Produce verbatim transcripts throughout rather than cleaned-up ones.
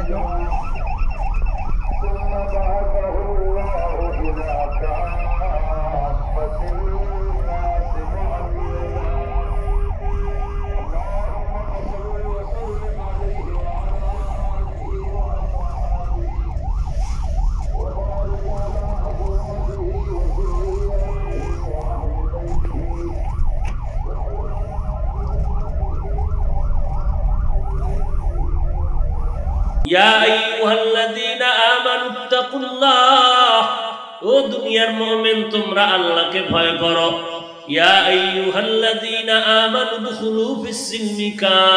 ইয়া আইয়ুহাল্লাযীনা আমানুত্তাকুল্লাহ, ও দুনিয়ার মুমিন তোমরা আল্লাহকে ভয় করো। ইয়া আইয়ুহাল্লাযীনা আমানু দুখুলু ফিস-সিলমি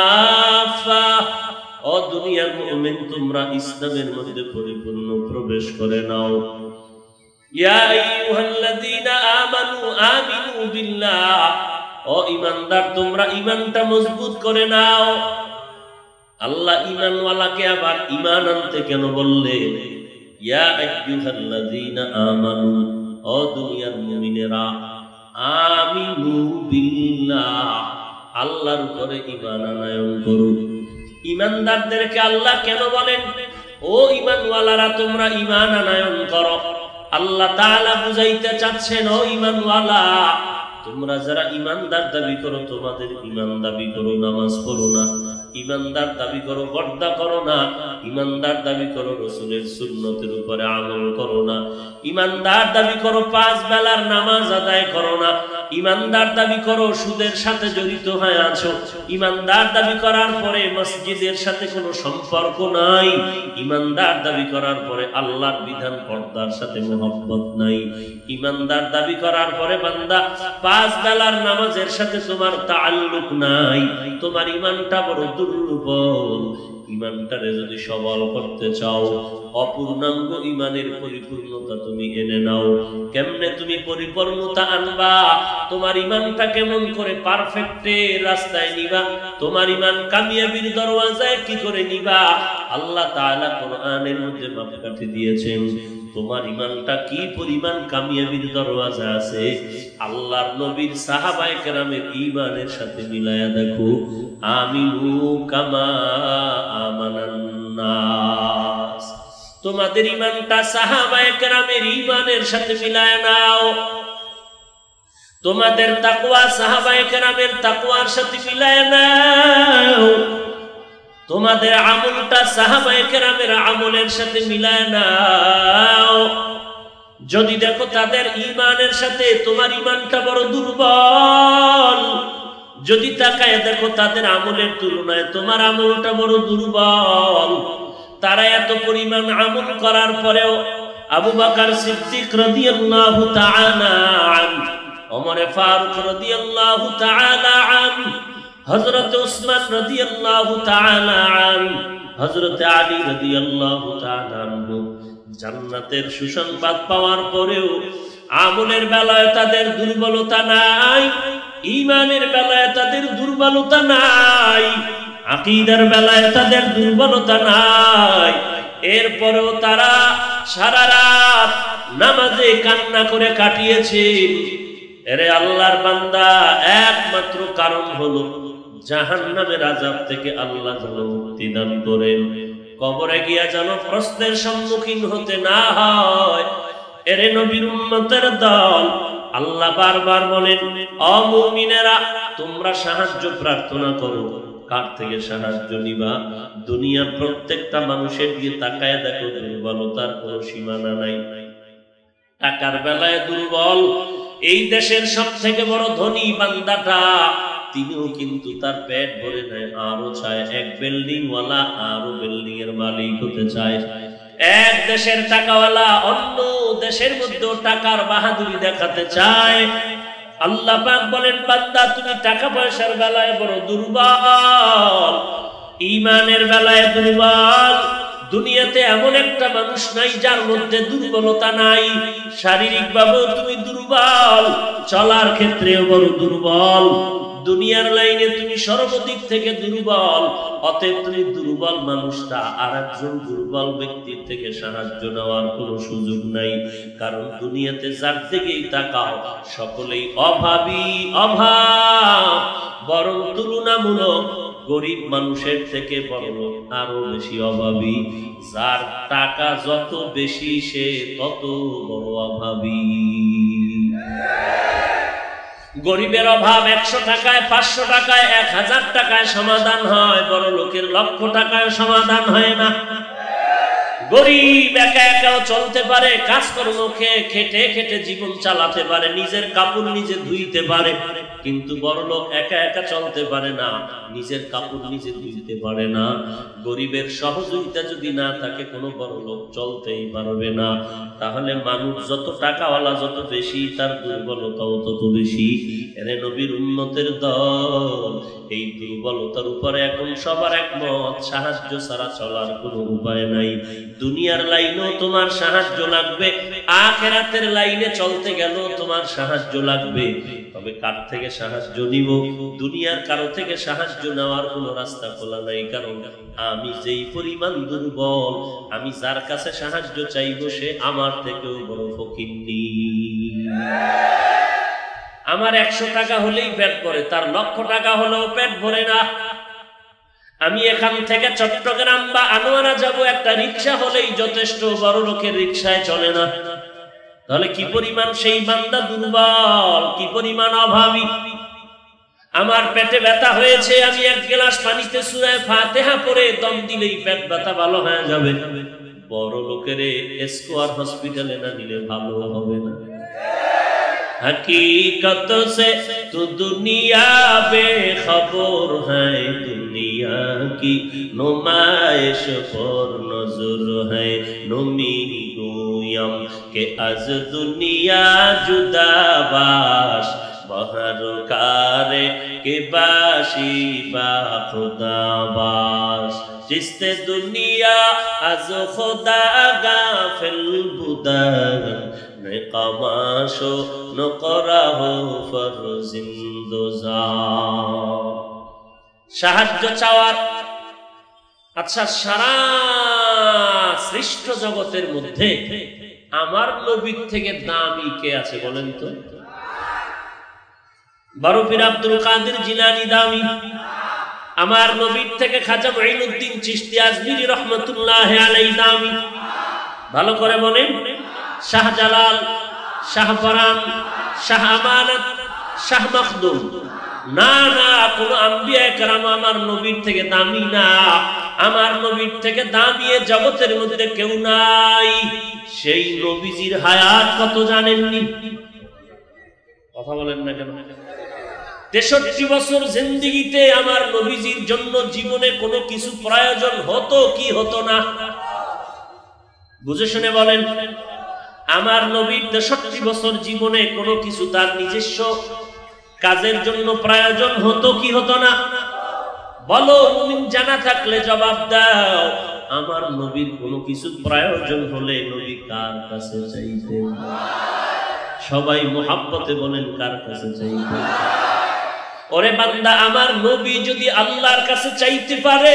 কাফা, ও দুনিয়ার মুমিন তোমরা ইসলামের মধ্যে পরিপূর্ণ প্রবেশ করে নাও। ইয়া আইয়ুহাল্লাযীনা আমানু আমিনু বিল্লাহ, ও ঈমানদার তোমরা ঈমানটা মজবুত করে নাও। আল্লাহ ঈমানওয়ালাকে আবার ঈমান আনতে কেন বললেন? ইয়া আইয়ুহাল্লাযীনা আমানু, ও দুনিয়ার মুমিনেরা, আমিনু বিল্লাহ, আল্লাহর উপরে ঈমান আনয়ন করো। ঈমানদারদেরকে আল্লাহ কেন বলেন ও ঈমানওয়ালারা তোমরা ঈমান আনয়ন করো? আল্লাহ তাআলা বুঝাইতে চাচ্ছেন, ও ঈমানওয়ালা, তোমরা যারা ঈমানদার দাবি করো, তোমাদের ঈমান দাবি করো নামাজ পড়ো না, ঈমানদার দাবি করো পর্দা করো না, ঈমানদার দাবি করো রাসূলের সুন্নতের উপরে আমল করো না, ঈমানদার দাবি করো পাঁচ বেলার নামাজ আদায় করো না, ঈমানদার দাবি করো সুদের সাথে জড়িত হয়ে আছো, ঈমানদার দাবি করার পরে মসজিদের সাথে কোনো সম্পর্ক নাই, ঈমানদার দাবি করার পরে আল্লাহর বিধান পর্দার সাথে মহব্বত নাই, ঈমানদার দাবি করার পরে বান্দা পাঁচ বেলার নামাজের সাথে তোমার তাআল্লুক নাই, তোমার ঈমানটা বড় দুর্বল। ঈমানটারে যদি সবল করতে চাও, অপূর্ণাঙ্গ ঈমানের পরিপূর্ণতা তুমি এনে নাও। কেমনে তুমি পরিপূর্ণতা আনবা? তোমার ঈমানটা কেমন করে পারফেক্টের রাস্তায় নিবা? তোমার ঈমান কামিয়াবির দরওয়াজায় কি করে নিবা? আল্লাহ তাআলা কোরআনের মধ্যে মাপকাঠি দিয়েছেন। তোমার ঈমানটা কি পরিমাণ কামিয়াবির দরওয়াজা আছে, আল্লাহর নবীর সাহাবায়ে কেরামের ঈমানের সাথে মিলায়া দেখো। আমিনু কামা আমানান নাস, তোমাদের ঈমানটা সাহাবায়ে কেরামের ঈমানের সাথে মিলায়া নাও। তোমাদের তাকওয়া সাহাবায়ে কেরামের তাকওয়ার সাথে মিলায়া নাও। তোমাদের আমলটা সাহাবায়ে কেরামের আমলের সাথে মিলায় নাও। যদি দেখো তাদের ঈমানের সাথে তোমার ঈমানটা বড় দুর্বল, যদি তাকায় দেখো তাদের আমলের তুলনায় তোমার আমলটা বড় দুর্বল, তারা এত পরিমাণ আমল করার পরেও আবু বকর সিদ্দিক রাদিয়াল্লাহু তাআলা আনহু, ওমর ফারুক রাদিয়াল্লাহু তাআলা আনহু, হযরত উসমান রাদিয়াল্লাহু তাআলা আনহু, হযরত আলী রাদিয়াল্লাহু তাআলা আনহু জান্নাতের সুসংবাদ পাওয়ার পরেও আমলের বেলায় তাদের দুর্বলতা নাই, ঈমানের বেলায় তাদের দুর্বলতা নাই, আকীদার বেলায় তাদের দুর্বলতা নাই। এরপরেও তারা সারা রাত নামাজে কান্না করে কাটিয়েছে। এরে আল্লাহর বান্দা, একমাত্র কারণ হলো জাহান্নামের আযাব থেকে আল্লাহ যেন মুক্তি দান করেন, কবরে গিয়া যেন প্রশ্নের সম্মুখীন হতে না হয়। এরে নবীর উম্মতের দল, আল্লাহ বারবার বলেন, ও মুমিনেরা তোমরা সাহায্য প্রার্থনা করো। কার থেকে সাহায্য নিবা? দুনিয়ার প্রত্যেকটা মানুষের দিয়ে তাকায় দেখো, দুর্বলতার কোনো সীমানা নাই। টাকার বেলায় দুর্বল, এই দেশের সব থেকে বড় ধনী বান্দাটা, তিনিও কিন্তু তার পেট ভরে নেয়, আরো চায় এক বিল্ডিং ওয়ালা আরো বিল্ডিং এর মালিক হতে চায়। এক দেশের টাকাওয়ালা অন্য দেশের মধ্যেও টাকার বাহাদুরি দেখাতে চায়। আল্লাহ পাক বলেন, বান্দা তুমি টাকা পয়সার বেলায় বড় দুর্বল, ঈমানের বেলায় দুর্বল। দুনিয়াতে এমন একটা মানুষ নাই যার মধ্যে দুর্বলতা নাই। শারীরিক ভাবেও তুমি দুর্বল, চলার ক্ষেত্রেও বড় দুর্বল, দুনিয়ার লাইনে তুমি সর্বদিক থেকে দুর্বল। অতএব তুমি দুর্বল মানুষটা আর একজন দুর্বল ব্যক্তির থেকে সাহায্য নেওয়ার কোনো সুযোগ নাই। কারণ দুনিয়াতে যার দিকেই তাকাও সকলেই অভাবী, অভাব। বরং তুলনামূলক গরিব মানুষের থেকে বড়লোক আরো বেশি অভাবী। যার টাকা যত বেশি সে তত বড় অভাবী। গরিবের অভাব একশো টাকায়, পাঁচশো টাকায়, এক হাজার টাকায় সমাধান হয়, বড় লোকের লক্ষ টাকায় সমাধান হয় না। গরিব একা একাও চলতে পারে, কাজকর্ম খেয়ে খেটে খেটে জীবন চালাতে পারে, নিজের কাপড় নিজে ধুইতে পারে, কিন্তু বড়লোক একা একা চলতে পারে না, নিজের কাপড় নিজে ধুইতে পারে না। গরিবের সহযোগিতা যদি না থাকে কোনো বড়লোক চলতেই পারবে না। তাহলে মানুষ যত টাকাওয়ালা যত বেশি, তার দুর্বলতাও তত বেশি। এরে নবীর উম্মতের দল, এই দুর্বলতার উপরে এখন সবার একমত, সাহায্য ছাড়া চলার কোনো উপায় নাই। দুনিয়ার লাইনেও তোমার সাহায্য লাগবে, আখিরাতের লাইনে চলতে গেলেও তোমার সাহায্য লাগবে। তবে কার থেকে সাহায্য নিব? দুনিয়ার কারো থেকে সাহায্য নেওয়ার কোনো রাস্তা খোলা নাই, কারণ আমি যেই পরিমাণ দুর্বল, আমি যার কাছে সাহায্য চাইব সে আমার থেকেও বড় ফকিন্নি। আমার একশো টাকা হলেই পেট ভরে, তার লক্ষ টাকা হলেও পেট ভরে না। আমি এখান থেকে চট্টগ্রাম বা আনোয়ারা যাব, একটা রিক্সা হলেই যথেষ্ট, বড় লোকের রিক্সায় চলে না। তাহলে কি পরিমাণ সেই বান্দা দুর্বল, কি পরিমাণ অভাবী। আমার পেটে ব্যথা হয়েছে, আমি এক গ্লাস পানিতে সূরা ফাতিহা পড়ে দম দিলেই পেট ব্যথা ভালো হয়ে যাবে। বড় লোকের স্কোয়ার হসপিটালে না নিলে ভালো হবে না। हकीकत से तो दुनिया बेखबर है, दुनिया की नुमाइश पर नजर है। नमी गोयम के अज दुनिया जुदा बाश, बहर कारे के बाशी बा खुदा बाश। जिसते दुनिया अज खुदा गाफिल बुदा, नेकामाशो नकराहो फरजिंदोजा। সাহায্য চাওয়ার, আচ্ছা সারা সৃষ্ট জগতের মধ্যে আমার নবীর থেকে দামি কে আছে বলেন তো? বড় পীর আব্দুল কাদের জিলানী দামি? আমার নবীর থেকে খাজা মুঈনুদ্দিন চিশতি আজমিরি রহমাতুল্লাহ আলাইহি দামি? ভালো করে বলেন। শাহজালাল, শাহপরান, শাহ আমানত, শাহ মখদুম, না না, কোন আম্বিয়া কেরাম আমার নবীর থেকে দামি না। আমার নবীর থেকে দামি এ জগতের মধ্যে কেউ নাই। সেই নবীজির হায়াত কত জানেননি? কথা বলেন না কেন? তেষট্টি বছর জিন্দেগিতে আমার নবীজির জন্য জীবনে কোনো কিছু প্রয়োজন হতো কি হতো না? বুঝে শুনে বলেন। আমার নবীর তেষট্টি বছর জীবনে কোনো কিছু তার নিজস্ব কাজের জন্য প্রয়োজন হতো কি হতো না? বলো, মুমিন জানা থাকলে জবাব দাও। আমার নবীর কোনো কিছু প্রয়োজন হলে নবী কার কাছে চাইতেন? সবাই মুহাব্বতে বলেন, কার কাছে চাইতেন? ওরে বান্দা, আমার নবী যদি আল্লাহর কাছে চাইতে পারে,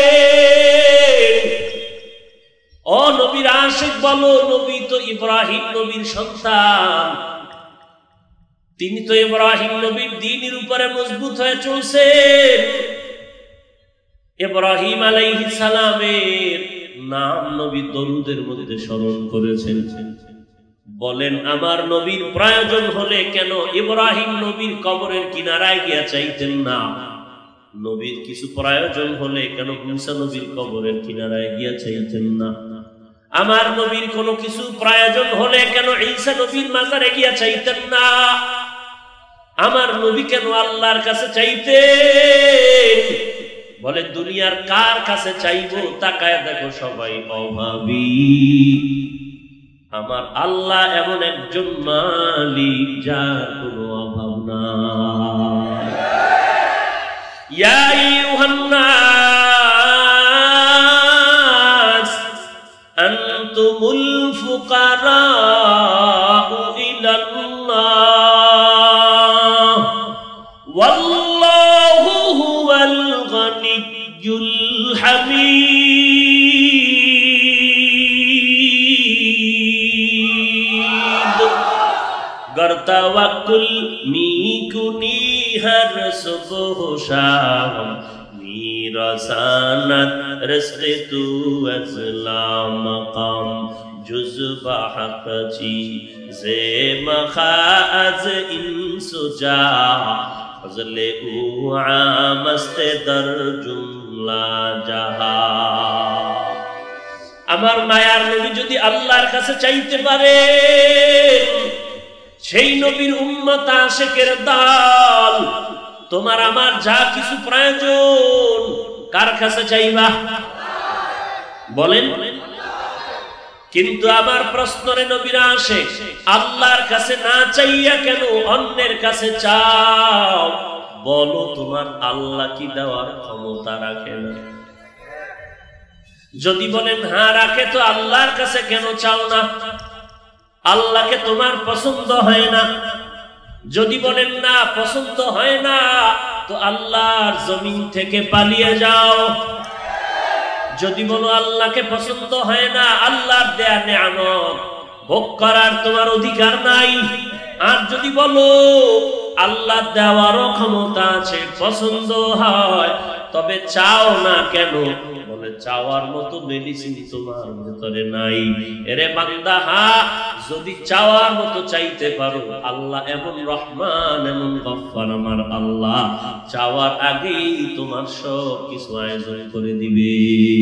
ও নবীর আশিক বলো, নবী তো ইব্রাহিম নবীর সন্তান, তিনি তো ইব্রাহিম নবীর দ্বীনের উপরে মজবুত হয়ে চলছেন। ইব্রাহিম আলাইহিস সালামের নাম নবী দরুদের মধ্যে স্মরণ করেছেন। বলেন, আমার নবীর প্রয়োজন হলে কেন ইব্রাহিম নবীর কবরের কিনারায় গিয়া চাইতেন না? নবীর কিছু প্রয়োজন হলে কেন মুসা নবীর কবরের কিনারায় গিয়া চাইতেন না? আমার নবীর কোনো কিছু প্রয়োজন হলে কেন ঈসা নবীর মাজারে গিয়া চাইতেন না? আমার নবী কেন আল্লাহর কাছে চাইতেন? বলে, দুনিয়ার কার কাছে চাইবো? তাকায় দেখো সবাই অভাবী। আমার আল্লাহ এমন একজন মালিক যার কোনো অভাব নাই। ইয়া আইয়ুহান নাস আনতুমুল ফুকারাউ ইলাল্লাহ ওয়াল্লাহু হুয়াল গনিয়্যুল হামিদ। गर तवक्कुल मी कुनी हर सुबह शाम, मीर رسانت رزق تو ازلا مقام جزبہ حق چی زیمخا از انسجا فضل او عامست در جملہ جہا আমার মায়ার নবী যদি আল্লাহর কাছে চাইতে পারে সেই নবীর উম্মত আশিকের দল তোমার আমার যা কিছু প্রয়োজন কার কাছে চাইবা বলেন কিন্তু আমার প্রশ্নরে নবীরা আসে আল্লাহর কাছে না চাইয়া কেন অন্যের কাছে চাও বলো তোমার আল্লাহ কি দেওয়ার ক্ষমতা রাখে না যদি বলেন হ্যাঁ রাখে তো আল্লাহর কাছে কেন চাও না আল্লাহকে তোমার পছন্দ হয় না যদি বলেন না পছন্দ হয় না তো আল্লাহর জমিন থেকে পালিয়ে যাও যদি বলো আল্লাহকে পছন্দ হয় না আল্লাহর দেয়া নিয়ামত ভোগ করার তোমার অধিকার নাই আর যদি বলো আল্লাহ দেওয়ারও ক্ষমতা আছে পছন্দ হয় তবে চাও না কেন বলে চাওয়ার মতো মেডিসিন তোমার ভিতরে নাই এরে বান্দা হ্যাঁ যদি চাওয়ার মতো চাইতে পারো আল্লাহ এমন রহমান এমন গফফার আমার আল্লাহ চাওয়ার আগেই তোমার সব কিছু আয়োজন করে দিবে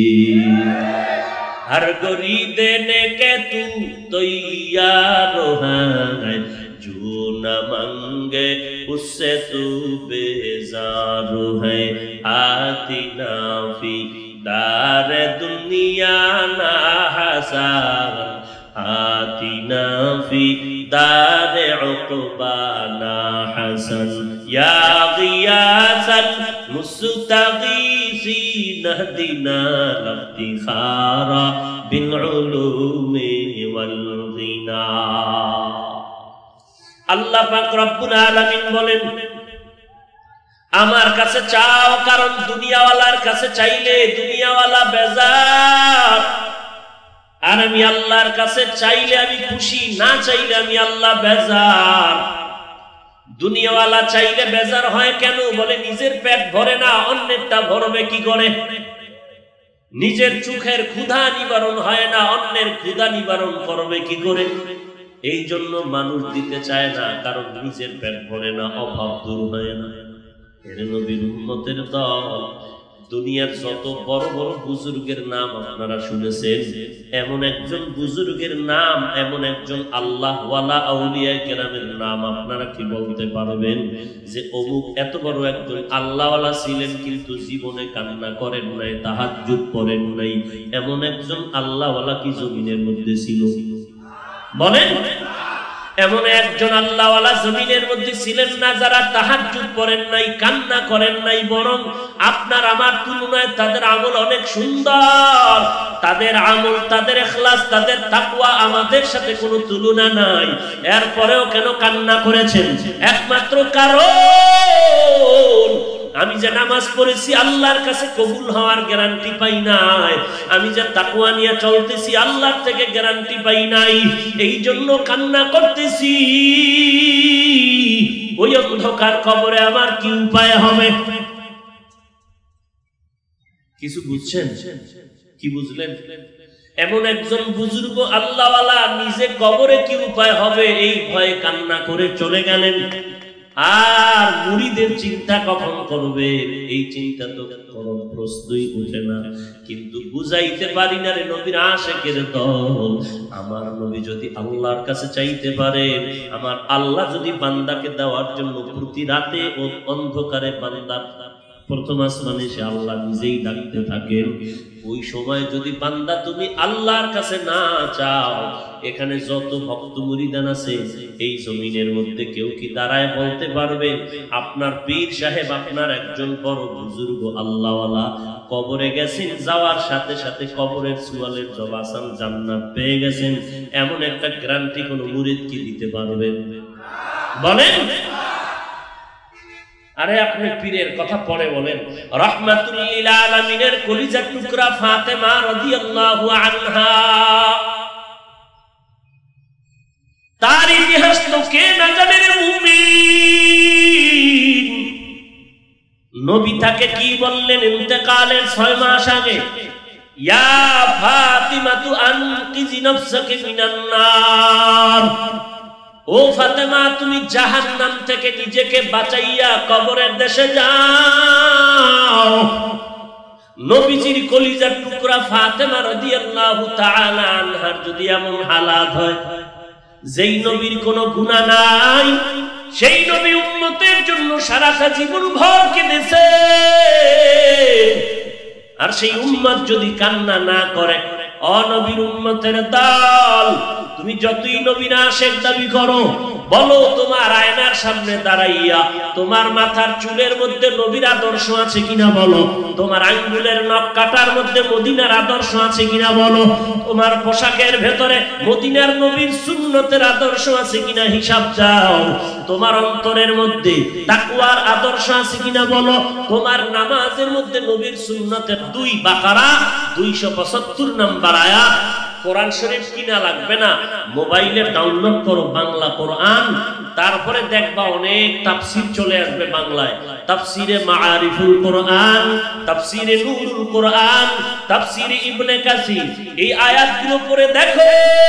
हर गोरी देने के तू तैयार है जो न मांगे उससे तू बेजार है आती नाफी दार दुनिया ना हसान आती नाफी दार उक़बा ना हसन या गियासल मुस्तगीसी नहदिना लफ्तिखारा बिलउलूमी वल गिना আল্লাহ পাক রব্বুল আলামিন বলেন আমার কাছে চাও কারণ দুনিয়াওয়ালার কাছে চাইলে দুনিয়াওয়ালা বেজার আর আমি আল্লাহর কাছে চাইলে আমি খুশি না চাইলে আমি আল্লাহ বেজার দুনিয়াওয়ালা চাইলে বেজার হয় কেন বলে নিজের পেট ভরে না অন্যেরটা ভরবে কি করে নিজের চোখের ক্ষুধা নিবারণ হয় না অন্যের ক্ষুধা নিবারণ করবে কি করে এই জন্য মানুষ দিতে চায় না কারণ নিজের পেট ভরে না অভাব দূর হয় না এর নবীর উম্মতের দল দুনিয়ার যত বড় বড় বুজুর্গের নাম আপনারা শুনেছেন এমন একজন বুজুর্গের নাম এমন একজন আল্লাহ ওয়ালা আউলিয়া কেরামের নাম আপনারা কি বলতে পারবেন যে অমুক এত বড় একজন আল্লাহ ওয়ালা ছিলেন কিন্তু জীবনে কান্না করেন নাই তাহাজ্জুদ করেন নাই এমন একজন আল্লাহ ওয়ালা কি জমিনের মধ্যে ছিল বলেন এমন একজন আল্লাহওয়ালা জমিনের মধ্যে ছিলেন না যারা তাহাজ্জুদ করেন নাই কান্না করেন নাই বরং আপনার আমার তুলনায় তাদের আমল অনেক সুন্দর তাদের আমল তাদের ইখলাস তাদের তাকওয়া আমাদের সাথে কোনো তুলনা নাই এরপরেও কেন কান্না করেছেন একমাত্র কারণ আমি যে নামাজ পড়েছি আল্লাহর কাছে কবুল হওয়ার গ্যারান্টি পাই নাই আমি যে তাকওয়া নিয়ে চলতেছি আল্লাহর থেকে গ্যারান্টি পাই নাই এই জন্য কান্না করতেছি ওই অন্ধকার কবরে আমার কি উপায় হবে কিছু বুঝছেন কি বুঝলেন এমন একজন বুজুর্গ আল্লাহওয়ালা নিজে কবরে কি উপায় হবে এই ভয়ে কান্না করে চলে গেলেন আর মুরিদের চিন্তা কখন করবে এই চিন্তা তো কোনো প্রশ্নই ওঠে না কিন্তু বুঝাইতে পারি না রে নবীর আশিকের দল আমার নবী যদি আল্লাহর কাছে চাইতে পারে আমার আল্লাহ যদি বান্দাকে দেওয়ার জন্য প্রতি রাতে ও অন্ধকারে বান্দা প্রথম আসমানে সে আল্লাহ নিজেই ডাকতে থাকেন ওই সময় যদি বান্দা তুমি আল্লাহর কাছে না চাও এখানে যত ভক্ত মুরিদান আছে এই জমিনের মধ্যে কেউ কি দাঁড়ায় বলতে পারবে আপনার পীর সাহেব আপনার একজন বড় বুজুর্গ আল্লাহওয়ালা কবরে গেছেন যাওয়ার সাথে সাথে কবরের সুয়ালের জবাসান জান্নাত পেয়ে গেছেন এমন একটা গ্যারান্টি কোন মুরিদ কি দিতে পারবেন বলেন আরে আপনি পীরের কথা পড়ে বলেন রাহমাতুল লিল আলামিনের কলিজার টুকরা ফাতেমা রাদিয়াল্লাহু আনহা তার ইতিহাস তো কে না জানে রে মুমিন নবী তাকে কি বললেন ইন্তেকালের ছয় মাস আগে? ইয়া ফাতিমাতু আনকিজি নাফসাকি মিনান নার, ও ফাতেমা তুমি জাহান্নাম থেকে নিজেকে বাঁচাইয়া কবরের দেশে যাও। নবীজির কলিজার টুকরা ফাতেমা রাদিয়াল্লাহু তাআলা আনহার যদি এমন হালাত হয়, যেই নবীর কোনো গুনাহ নাই, সেই নবী উম্মতের জন্য সারাটা জীবন ভর কেঁদেছে, আর সেই উম্মত যদি কান্না না করে, অনবীর উম্মতের দল, তুমি যতই নবীর আশিক দাবি করো, বলো তোমার আয়নার সামনে দাঁড়াইয়া তোমার মাথার চুলের মধ্যে নবীর আদর্শ আছে কিনা বলো, তোমার আঙ্গুলের নখ কাটার মধ্যে মদিনার আদর্শ আছে কিনা বলো, তোমার পোশাকের ভেতরে মদিনার নবীর সুন্নতের আদর্শ আছে কিনা হিসাব দাও, তোমার অন্তরের মধ্যে তাকওয়ার আদর্শ আছে কিনা বলো, তোমার নামাজের মধ্যে নবীর সুন্নতের দুই বাকারা দুইশো পঁচাত্তর নাম্বার আয়াত। কোরআন শরীফ কিনা লাগবে না, মোবাইলে ডাউনলোড করো বাংলা কোরআন, তারপরে দেখবা অনেক তাফসীর চলে আসবে বাংলায়। তাফসীরে মাআরিফুল কোরআন, তাফসীরে নূরুল কোরআন, তাফসীরে ইবনে কাসির, এই আয়াতগুলো পড়ে দেখো,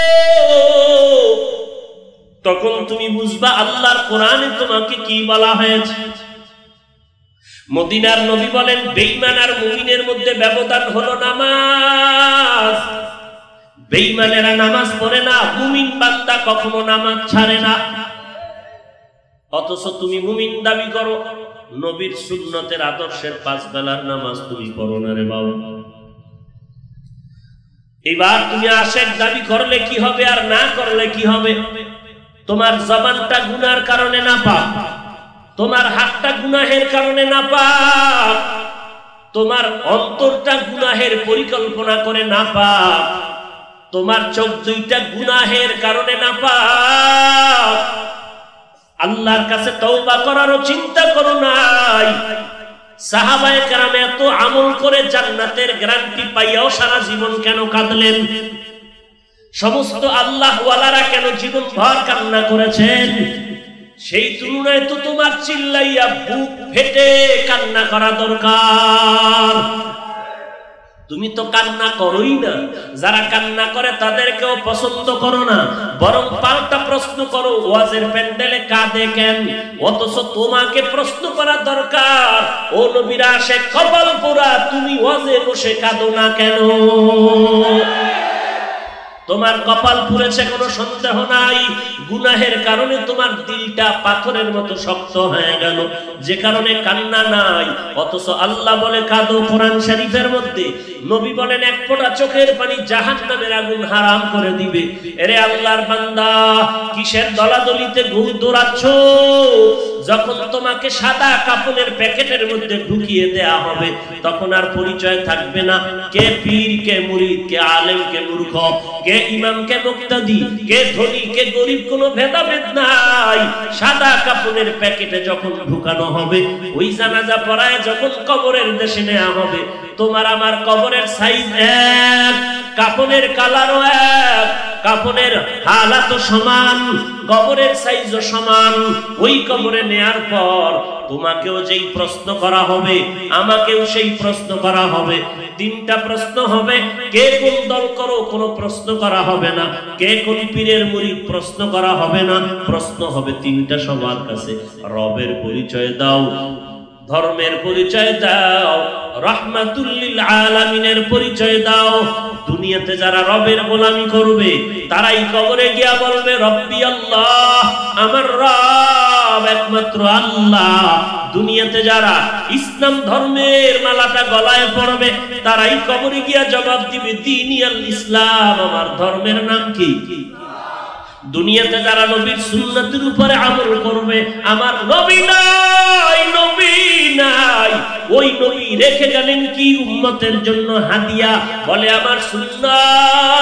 তখন তুমি বুঝবা আল্লাহর কোরআনে তোমাকে কি বলা হয়েছে। মদিনার নবী বলেন বেঈমান আর মুমিনের মধ্যে ব্যবধান হলো নামাজ। বেঈমানেরা নামাজ পড়ে না, মুমিন বান্দা কখনো নামাজ ছাড়ে না। অথচ তুমি মুমিন দাবি করো, নবীর সুন্নতের আদর্শের পাঁচ বেলার নামাজ তুমি পড়ো না রে বাবা। এবার তুমি আশিক দাবি করলে কি হবে আর না করলে কি হবে? তোমার জবানটা গুনার কারণে নাপাক, তোমার হাতটা গুনাহের কারণে নাপাক, তোমার অন্তরটা গুনাহের পরিকল্পনা করে নাপাক, তোমার চোখ দুইটা গুনাহের কারণে নাপাক। আল্লাহর কাছে তওবা করারও চিন্তা করো নাই। সাহাবায়ে কেরাম এত আমল করে জান্নাতের গ্যারান্টি পাইয়াও সারা জীবন কেন কাঁদলেন? সমস্ত আল্লাহ ওয়ালারা কেন জীবন ভর কান্না করেছেন? সেই তুলনায় তো তোমার চিল্লাইয়া বুক ফেটে কান্না করা দরকার। তুমি তো কান্না করোই না, যারা কান্না করে তাদেরকেও পছন্দ করো না, বরং পাল্টা প্রশ্ন করো ওয়াজের প্যান্ডেলে কাঁদে কেন? অথচ তোমাকে প্রশ্ন করা দরকার, ও নবীর আশিক কপাল পোড়া, তুমি ওয়াজে বসে কাঁদো না কেন? তোমার কপাল পুড়েছে কোনো সন্দেহ নাই, গুনাহের কারণে তোমার দিলটা পাথরের মতো শক্ত হয়ে গেল, যে কারণে কান্না নাই। অথচ আল্লাহ বলে কাঁদো কোরআন শরীফের মধ্যে, নবী বলেন এক ফোঁটা চোখের পানি জাহান্নামের আগুন হারাম করে দিবে। এরে আল্লাহর বান্দা, কিসের দলাদলিতে ঘুর দৌড়াচ্ছ? যখন তোমাকে সাদা কাপড়ের প্যাকেটের মধ্যে ঢুকিয়ে দেয়া হবে, তখন আর পরিচয় থাকবে না কে পীর, কে মুরিদ, কে আলেম, কে মূর্খ, কে ইমাম, কে মুক্তাদি, কে ধনী, কে গরিব, কোনো ভেদাভেদ নাই। সাদা কাপড়ের প্যাকেটে যখন ঢুকানো হবে, ওই জানাজা পড়ায় যখন কবরের দেশে নেওয়া হবে, তোমার আমার কবরের সাইজ এক, কাপড়ের কালারও এক, কাপড়ের হালাতও সমান, কবরের সাইজও সমান। ওই কবরে নেয়ার পর তোমাকেও যেই প্রশ্ন করা হবে, আমাকেও সেই প্রশ্ন করা হবে। তিনটা প্রশ্ন হবে, কে কোন দল করো কোনো প্রশ্ন করা হবে না, কে কোন পীরের মুরিদ প্রশ্ন করা হবে না, প্রশ্ন হবে তিনটা সবার কাছে, রবের পরিচয় দাও, ধর্মের পরিচয় দাও, রাহমাতুল লিল আলামিনের পরিচয় দাও। দুনিয়াতে যারা রবের গোলামি করবে, তারাই কবরে গিয়া বলবে রব্বি আল্লাহ, আমার রব একমাত্র আল্লাহ। দুনিয়াতে যারা ইসলাম ধর্মের মালাটা গলায় পড়বে, তারাই কবরে গিয়া জবাব দিবে দীনি আল ইসলাম, আমার ধর্মের নাম কি? দুনিয়াতে যারা নবীর সুন্নতের উপরে আমল করবে, আমার নবী নাই, নবী নাই, ওই নবী রেখে গেলেন কি উম্মতের জন্য হাদিয়া, বলে আমার সুন্নাত।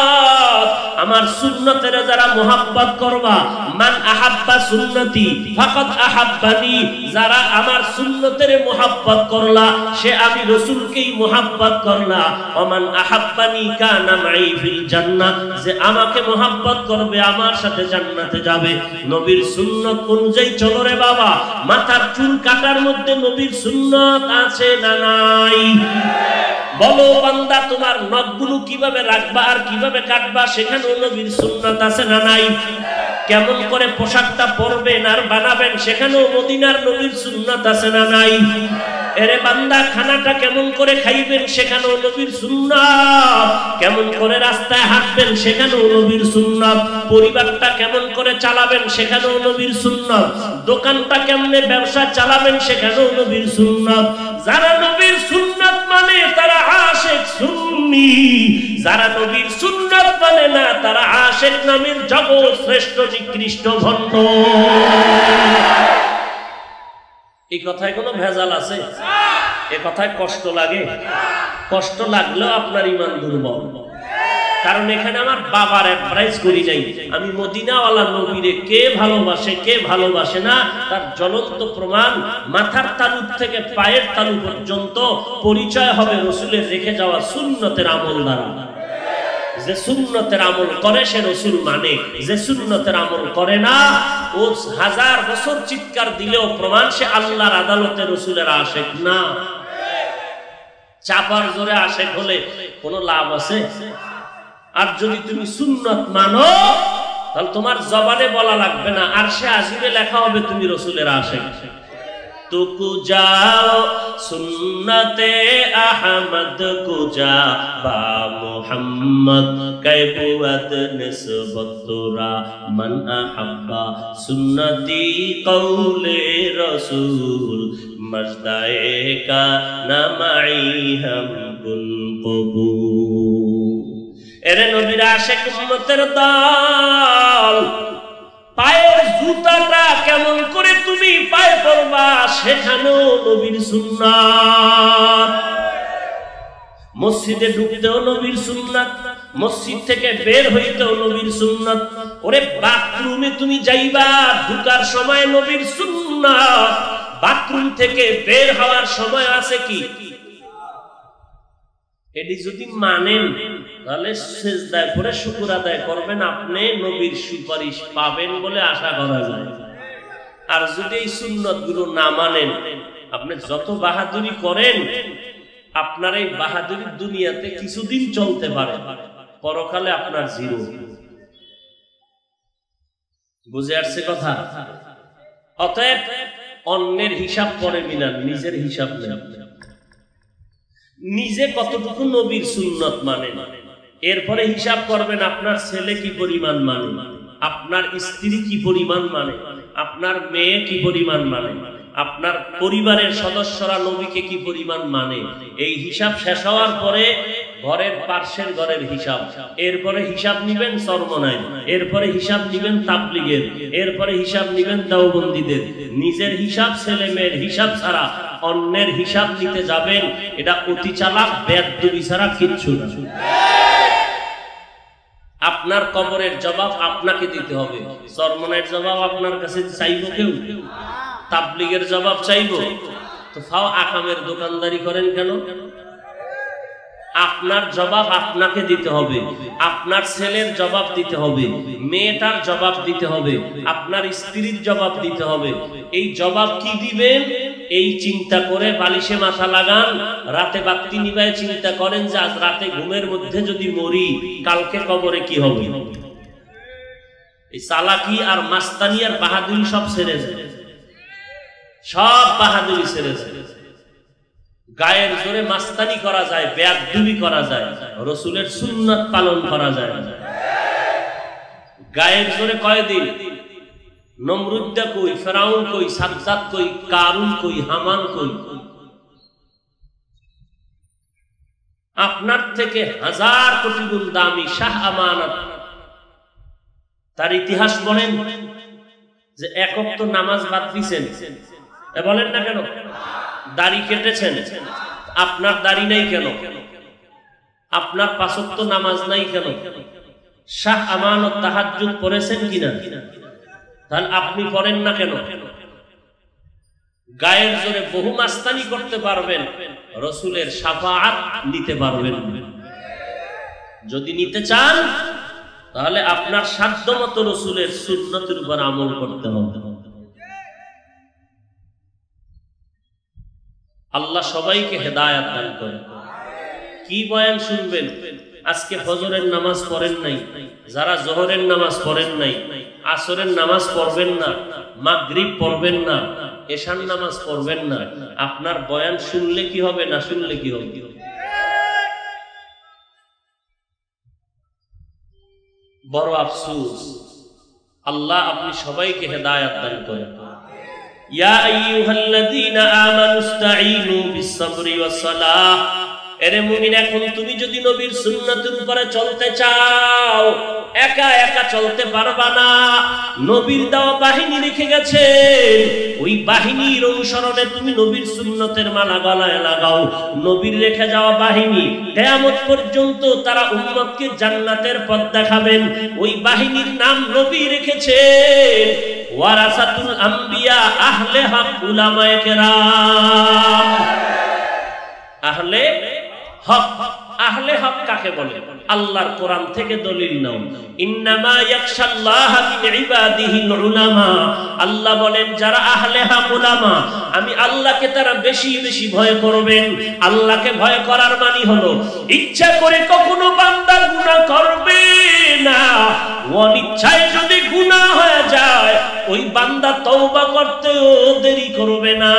আমার সুন্নতের যারা মুহাব্বত করবা, মান আহাব্বা সুন্নতি ফাকাদ আহাব্বানি, যারা আমার সুন্নতের মুহাব্বত করলা সে আমি রাসূলকেই মুহাব্বত করলা। ওমান আহাব্বানি কানা মাই ফিল জান্নাহ, যে আমাকে মুহাব্বত করবে আমার সাথে জান্নাতে যাবে। নবীর সুন্নত অনুযায়ী চলো রে বাবা। মাথার চুল কাটার মধ্যে নবীর সুন্নত আছে না নাই? বলো বান্দা, তোমার নখগুলো কিভাবে রাখবা আর কিভাবে কাটবা সেখানেও নবীর সুন্নাত আছে না নাই? কেমন করে পোশাকটা পরবেন আর বানাবেন সেখানেও মদিনার নবীর সুন্নাত আছে না নাই? এরে বান্দা, খানাটা কেমন করে খাইবেন সেখানেও নবীর সুন্নাত। কেমন করে রাস্তায় হাঁটবেন সেখানেও নবীর সুন্নাত। পরিবারটা কেমন করে চালাবেন সেখানেও নবীর সুন্নাত। দোকানটা কেমনে ব্যবসা চালাবেন সেখানেও নবীর সুন্নাত। যারা নবীর সুন্নাত মানে তারা আশিক সুন্নি, যারা নবীর সুন্নাত মানে না তারা আশিক নামের জগৎ শ্রেষ্ঠ নিকৃষ্ট ভণ্ড। এই কথায় কোনো ভেজাল আছে? এ কথায় কষ্ট লাগে? কষ্ট লাগলেও আপনার ঈমান দুর্বল। কারণ এখানে আমার বাবার অ্যাডভাইস করি যাই, আমি মদিনাওয়ালা নবীরে কে ভালোবাসে কে ভালোবাসে না তার জ্বলন্ত প্রমাণ মাথার তালু থেকে পায়ের তালু পর্যন্ত পরিচয় হবে রাসূলের রেখে যাওয়া সুন্নতের আমল দ্বারা। যে সুন্নতের আমল করে সে রাসূল মানে, যে সুন্নতের আমল করে না ও হাজার বছর চিৎকার দিলেও প্রমাণ সে আল্লাহর আদালতে রাসূলের আশিক না। চাপার জোরে আশিক হলে কোনো লাভ আছে? আর যদি তুমি সুন্নত মানো তাহলে তোমার জবানে বলা লাগবে না, আর সে আজিবে লেখা হবে তুমি রাসূলের আশিক। তুকু যাও সুন্নতে আহমদ কুজা বা মুহাম্মদ কায়বুয়াত নিসবত তোরা মান আহাব্বা সুন্নতি কওলে রাসূল মজদায়ে কা নামাই হাম কুল কবুল। এরে নবীর আশিক উম্মতের দল, পায়ের জুতাটা কেমন করে তুমি পায়ে পরবা সেখানেও নবীর সুন্নাত। মসজিদে ঢুকতেও নবীর সুন্নাত, মসজিদ থেকে বের হইতেও নবীর সুন্নাত। ওরে বাথরুমে তুমি যাইবা ঢুকার সময় নবীর সুন্নাত, বাথরুম থেকে বের হওয়ার সময় আছে কি? এটি যদি মানেন তাহলে সিজদায় পড়ে শুকর আদায় করবেন, আপনি নবীর সুপারিশ পাবেন বলে আশা করা যায়। আর যদি এই সুন্নতগুলো না মানেন, আপনি যত বাহাদুরি করেন আপনার এই বাহাদুরি দুনিয়াতে কিছুদিন চলতে পারে, পরকালে আপনার জিরো। বুঝে আসছে কথা? অতএব অন্যের হিসাব পরে মিলান, নিজের হিসাব নেন। নিজে কতটুকু নবীর সুন্নত মানে, এরপরে হিসাব করবেন আপনার ছেলে কি পরিমাণ মানে, আপনার স্ত্রী কি পরিমাণ মানে, আপনার মেয়ে কি পরিমাণ মানে, আপনার পরিবারের সদস্যরা নবীকে কি পরিমাণ মানে। এই হিসাব শেষ হওয়ার পরে ঘরের পার্শ্বের ঘরের হিসাব, এরপরে হিসাব নিবেন চরমনায়, এরপরে হিসাব নিবেন তাবলীগের, এরপরে হিসাব নিবেন দেওবন্দীদের। নিজের হিসাব ছেলে মেয়ের হিসাব ছাড়া অন্যের হিসাব নিতে যাবেন, এটা অতি চালাক বেয়াদবি ছাড়া কিচ্ছু না। আপনার কবরের জবাব আপনাকে দিতে হবে। চরমনায়ের জবাব আপনার কাছে চাইবো কেউ? তাবলীগের জবাব চাইবো? তো ফাও আকামের দোকানদারি করেন কেন? আপনার জবাব আপনাকে দিতে হবে, আপনার ছেলের জবাব দিতে হবে, মেয়েটার জবাব দিতে হবে, আপনার স্ত্রীর জবাব দিতে হবে। এই জবাব কি দিবেন এই চিন্তা করে বালিশে মাথা লাগান, রাতে বাতি নিভায় চিন্তা করেন যে আজ রাতে ঘুমের মধ্যে যদি মরি কালকে কবরে কি হবে। এই চালাকি আর মাস্তানি আর বাহাদুরি সব ছেড়ে যায়, সব বাহাদুরি ছেড়ে যায়। গায়ের জোরে মাস্তানি করা যায়, বেয়াদবি করা যায়, রাসূলের সুন্নাত পালন করা যায়। গায়ের জোরে কয়দিন নমরুদ্দা কই, ফেরাউন কই, সাদ্দাত কই, কারুন কই, হামান কই। আপনার থেকে হাজার কোটি গুণ দামি শাহ আমানত, তার ইতিহাস বলেন যে এক ওয়াক্ত নামাজ বাদ দিয়েছেন, বলেন না কেন? দাড়ি কেটেছেন, আপনার দাড়ি নাই কেন? আপনার পাঁচ ওয়াক্ত নামাজ নাই কেন? শাহ আমানত তাহাজ্জুদ পড়েছেন কিনা? তাহলে আপনি পড়েন না কেন? গায়ের জোরে বহু মাস্তানি করতে পারবেন, রাসূলের শাফাআত নিতে পারবেন। যদি নিতে চান তাহলে আপনার সাধ্যমতো রাসূলের সুন্নতের উপর আমল করতে হবে। আল্লাহ সবাইকে হেদায়েত দান করেন। কি বয়ান শুনবেন? আজকে ফজরের নামাজ পড়েন নাই, যারা জোহরের নামাজ পড়েন নাই, আসরের নামাজ পড়বেন না, মাগরিব পড়বেন না, এশার নামাজ পড়বেন না, আপনার বয়ান শুনলে কি হবে, না শুনলে কি হবে? বড় আফসোস। আল্লাহ আপনি সবাইকে হেদায়েত দান করেন। ইয়া আইয়ুহাল্লাযীনা আমানুস্তাঈনু বিস-সাবরি ওয়াস-সালাহ। এরে মুমিন, এখন তুমি যদি নবীর সুন্নাতের উপরে চলতে চাও, একা একা চলতে পারবা না। নবীর দেওয়া বাহিনী রেখে গেছে, ওই বাহিনীর অনুসরণে তুমি নবীর সুন্নতের মালা গলায় লাগাও। নবীর রেখে যাওয়া বাহিনী কিয়ামত পর্যন্ত তারা উম্মতকে জান্নাতের পথ দেখাবেন। ওই বাহিনীর নাম নবী রেখেছে ওয়ারাসাতুল আম্বিয়া, আহলে হক, উলামায়ে কেরাম। আহলে হক, আহলে হক কাকে বলে? আল্লাহর কোরআন থেকে দলিল নাও। ইন্নামা ইয়াখশাল্লাহ মিন ইবাদিহিল উলামা। আল্লাহ বলেন যারা আহলে হক, উলামা, আমি আল্লাহকে তারা বেশি বেশি ভয় করবেন। আল্লাহকে ভয় করার মানে হলো ইচ্ছা করে কখনো বান্দা গুনাহ করবে না, অনিচ্ছায় যদি গুনাহ হয়ে যায় ওই বান্দা তওবা করতেও দেরি করবে না।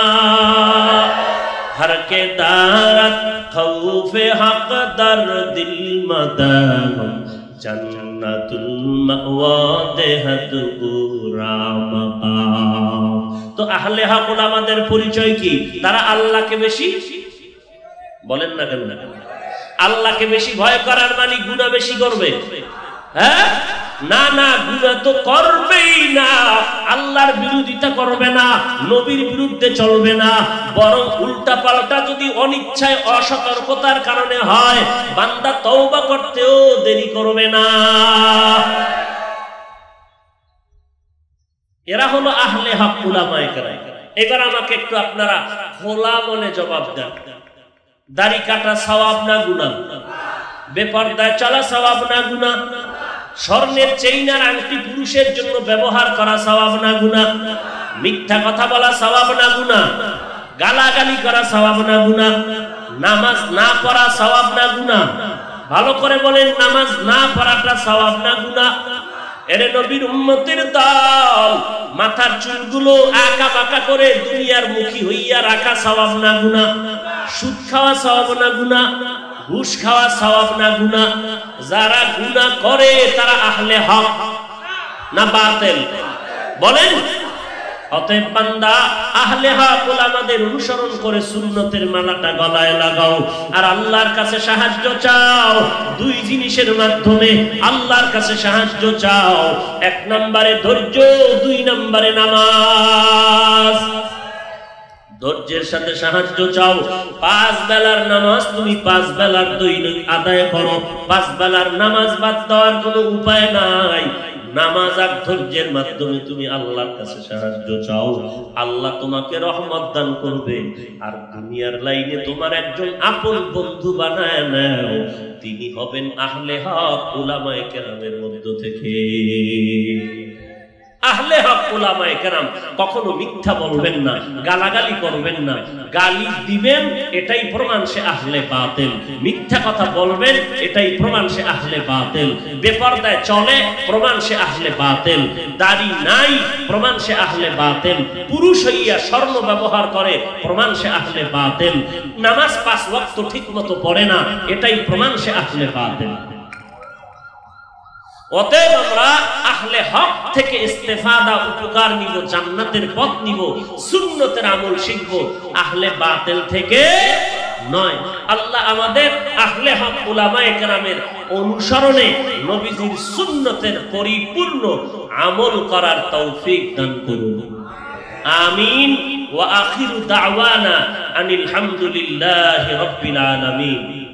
हर के दारत खौफे हक दर दिल मदाम जन्नतुल मअवा देहत पूरा मकाम। तो আহলে হক উলামাদের পরিচয় কি? তারা আল্লাহকে বেশি বলেন না কেন? আল্লাহকে বেশি ভয় করার মানে গুনাহ বেশি করবে? হ্যাঁ না না, গুনাহ তো করবেই না, আল্লাহর বিরোধিতা করবে না, নবীর বিরুদ্ধে চলবে না, বরং উল্টা পাল্টা যদি অনিচ্ছায় অসতর্কতার কারণে হয় বান্দা তওবা করতেও দেরি করবে না। এরা হলো আহলে হক উলামায়ে কেরাম। এবার আমাকে একটু আপনারা খোলা মনে জবাব দেন, দাড়ি কাটা সওয়াব না গুনাহ? বেপরদায় চলা সওয়াব না গুনাহ? স্বর্ণের চেইন আর আংটি পুরুষের জন্য ব্যবহার করা সওয়াব না গুনাহ? মিথ্যা কথা বলা সওয়াব না গুনাহ? গালাগালি করা সওয়াব না গুনাহ? নামাজ না পড়া সওয়াব না গুনাহ? ভালো করে বলেন, নামাজ না পড়াটা সওয়াব না গুনাহ? এরে নবীর উম্মতের দল, মাথার চুলগুলো আঁকা বাঁকা করে দুনিয়ার মুখী হইয়া রাখা সওয়াব না গুনাহ? সুদ খাওয়া সওয়াব না গুনাহ? ঘুষ খাওয়া সওয়াব না গুনাহ? যারা গুনাহ করে তারা আহলে হক না বাতিল? বলেন। অতএব বান্দা আহলে হক উলামাদের অনুসরণ করে সুন্নতের মালাটা গলায় লাগাও আর আল্লাহর কাছে সাহায্য চাও। দুই জিনিসের মাধ্যমে আল্লাহর কাছে সাহায্য চাও, এক নম্বরে ধৈর্য, দুই নম্বরে নামাজ। ধৈর্যের সাথে সাহায্য চাও। পাঁচ বেলার নামাজ তুমি পাঁচ বেলার দৈনিক আদায় করো, পাঁচ বেলার নামাজ বাদ দেওয়ার কোনো উপায় নাই। নামাজ আর ধৈর্যের মাধ্যমে তুমি আল্লাহর কাছে সাহায্য চাও, আল্লাহ তোমাকে রহমত দান করবে। আর দুনিয়ার লাইনে তোমার একজন আপন বন্ধু বানায় নাও, তিনি হবেন আহলে হক উলামায়ে কেরামের মধ্য থেকে। আহলে হক উলামায়ে কেরাম কখনো মিথ্যা বলবেন না, গালাগালি করবেন না। গালি দিবেন এটাই প্রমাণ সে আহলে বাতিল, মিথ্যা কথা বলবেন এটাই প্রমাণ সে আহলে বাতিল, বেপরদায় চলে প্রমাণ সে আহলে বাতিল, দাড়ি নাই প্রমাণ সে আহলে বাতিল, পুরুষ হইয়া স্বর্ণ ব্যবহার করে প্রমাণ সে আহলে বাতিল, নামাজ পাঁচ ওয়াক্ত ঠিকমতো পড়ে না এটাই প্রমাণ সে আহলে বাতিল। অতএব আমরা আহলে হক থেকে ইস্তেফাদা, উপকার নিব, জান্নাতের পথ নিব, সুন্নতের আমল শিখব, আহলে বাতিল থেকে নয়। আল্লাহ আমাদের আহলে হক উলামায়ে কেরামের অনুসরণে নবীজির সুন্নতের পরিপূর্ণ আমল করার তৌফিক দান করুন। আমিন। ওয়া আখিরু দাওয়ানা আনিল হামদুলিল্লাহি রাব্বিল আলামিন।